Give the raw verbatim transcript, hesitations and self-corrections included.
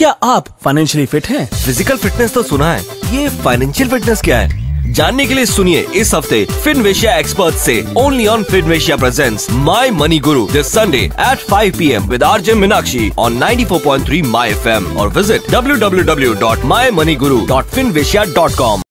क्या आप financially fit हैं? फिजिकल फिटनेस तो सुना है, ये फाइनेंशियल फिटनेस क्या है? जानने के लिए सुनिए इस हफ्ते फिनवेशिया एक्सपर्ट से only on Finvasia presents my money guru this Sunday at five P M with RJ Meenakshi on ninety four point three my F M और visit W W W dot my money guru dot Finvasia dot com.